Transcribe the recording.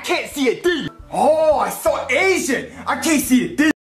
can't see a D. Oh, I saw Asian. I can't see a D.